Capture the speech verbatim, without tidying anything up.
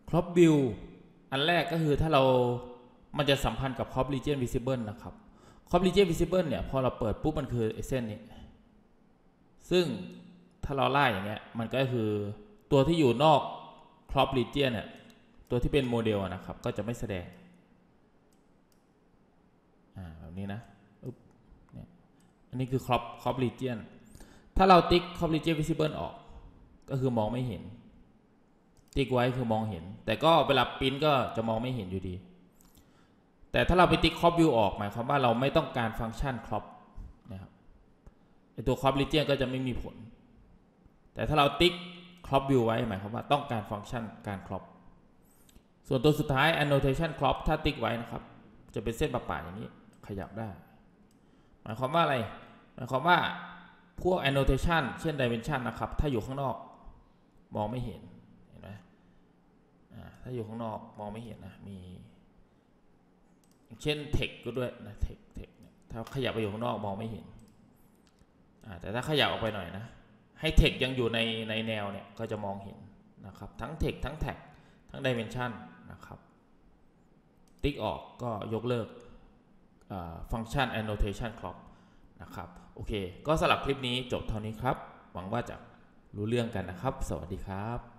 crop view อันแรกก็คือถ้าเรามันจะสัมพันธ์กับ crop region visible นะครับ crop region visible เนี่ยพอเราเปิดปุ๊บมันคือไอ้เส้นนี้ซึ่งถ้าเราไล่อย่างเงี้ยมันก็คือตัวที่อยู่นอก crop region เนี่ยตัวที่เป็นโมเดลนะครับก็จะไม่แสดงอ่าแบบนี้นะเนี่ยอันนี้คือ crop crop region ถ้าเราติ๊ก crop region visible ออกก็คือมองไม่เห็นติ๊กไว้คือมองเห็นแต่ก็เวลาปริ้นก็จะมองไม่เห็นอยู่ดีแต่ถ้าเราไปติ๊ก crop view ออกหมายความว่าเราไม่ต้องการฟังก์ชัน crop นะครับไอตัว crop region ก็จะไม่มีผลแต่ถ้าเราติ๊ก crop view ไว้หมายความว่าต้องการฟังก์ชันการ crop ส่วนตัวสุดท้าย annotation crop ถ้าติ๊กไว้นะครับจะเป็นเส้นป่าๆอย่างนี้ขยับได้หมายความว่าอะไรหมายความว่าพวก annotation เช่น dimension นะครับถ้าอยู่ข้างนอกมองไม่เห็นเห็นไหมถ้าอยู่ข้างนอกมองไม่เห็นนะมีเช่น text ก็ด้วยนะ text text ถ้าขยับไปอยู่ข้างนอกมองไม่เห็นแต่ถ้าขยับออกไปหน่อยนะให้ text ยังอยู่ในในแนวเนี่ยก็จะมองเห็นนะครับทั้ง text ทั้ง tag ทั้ง dimension นะครับติ๊กออกก็ยกเลิกฟังก์ชัน annotation crop นะครับโอเคก็สำหรับคลิปนี้จบเท่านี้ครับหวังว่าจะรู้เรื่องกันนะครับสวัสดีครับ